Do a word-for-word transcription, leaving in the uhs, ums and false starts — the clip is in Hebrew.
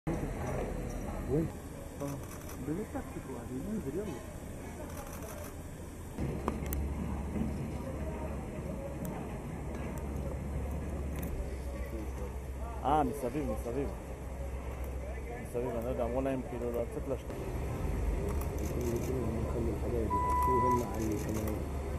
وين؟ اه بنتكتكوا قاعدين ننزل يلا. אה, מסביב, מסביב. מסביב, אני לא יודע, אמרו להם כאילו לצאת לשטח. نخلي الحبايب يحطوهم مع اللي كمان